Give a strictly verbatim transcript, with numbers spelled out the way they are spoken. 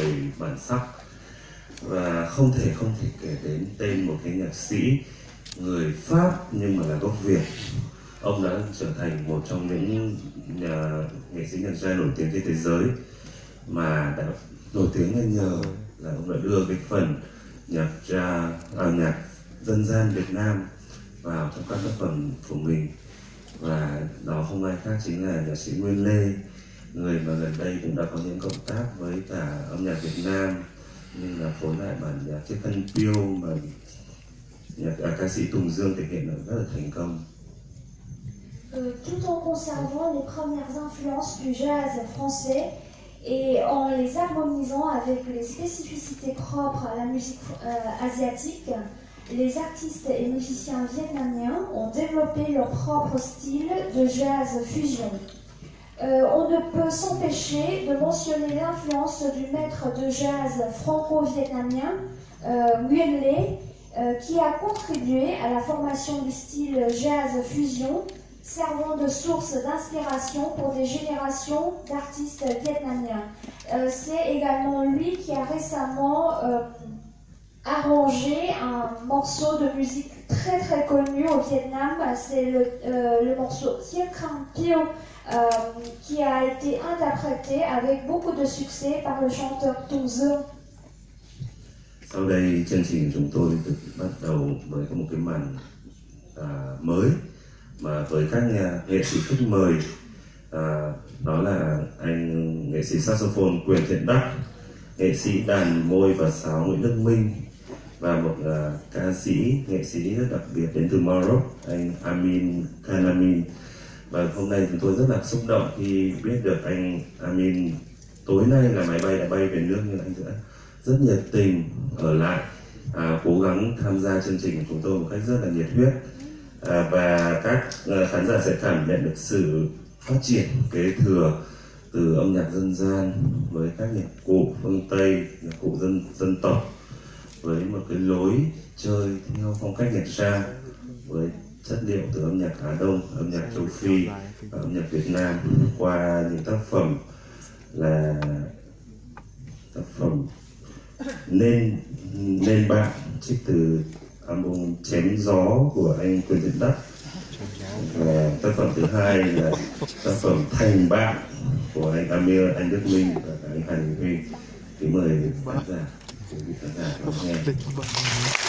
đầy bản sắc. Và không thể không thể kể đến tên một cái nhạc sĩ người Pháp nhưng mà là gốc Việt. Ông đã trở thành một trong những nhà nghệ sĩ nhạc jazz nổi tiếng trên thế giới, mà đã nổi tiếng là nhờ là ông đã đưa cái phần nhạc jazz, à, nhạc dân gian Việt Nam vào trong các tác phẩm của mình. Và đó không ai khác chính là nhạc sĩ Nguyên Lê, người mà gần đây cũng đã có những cộng tác với cả âm nhạc Việt Nam, như là phối lại bản nhạc Chiếc Khăn Piêu mà nhạc à, ca sĩ Tùng Dương thể hiện rất là thành công. Euh, tout en conservant les premières influences du jazz français et en les harmonisant avec les spécificités propres à la musique euh, asiatique, les artistes et musiciens vietnamiens ont développé leur propre style de jazz fusion. Euh, on ne peut s'empêcher de mentionner l'influence du maître de jazz franco-vietnamien, euh, Nguyen Le, euh, qui a contribué à la formation du style jazz fusion, servant de source d'inspiration pour des générations d'artistes vietnamiens. Euh, C'est également lui qui a récemment euh, arrangé un morceau de musique très très connu au Vietnam, c'est le, euh, le morceau Chiếc Khăn Piêu, euh, qui a été interprété avec beaucoup de succès par le chanteur Tùng Dương. Sau đây chương trình của chúng tôi được bắt đầu với một cái màn à, mới mà với các nhà nghệ sĩ khách mời, à, đó là anh nghệ sĩ saxophone Quyền Thiện Đắc, nghệ sĩ đàn môi và sáo Nguyễn Đức Minh, và một uh, ca sĩ, nghệ sĩ rất đặc biệt đến từ Maroc, anh Amin Khan Amin. Và hôm nay chúng tôi rất là xúc động khi biết được anh Amin tối nay là máy bay đã bay về nước, nhưng anh đã rất nhiệt tình ở lại, à, cố gắng tham gia chương trình của chúng tôi một cách rất là nhiệt huyết. À, và các uh, khán giả sẽ cảm nhận được sự phát triển kế thừa từ âm nhạc dân gian với các nhạc cụ phương Tây, nhạc cụ dân dân tộc, với một cái lối chơi theo phong cách nhạc jazz, với chất liệu từ âm nhạc Á Đông, âm nhạc châu Phi và âm nhạc Việt Nam, qua những tác phẩm là tác phẩm nên nên bạn trích từ album Chém Gió của anh Quyền Thiện Đắc, và tác phẩm thứ hai là tác phẩm Thành Bạn của anh Amir, anh Đức Minh và anh Hàn Huy. Kính mời khán giả, quý vị khán giả lắng nghe.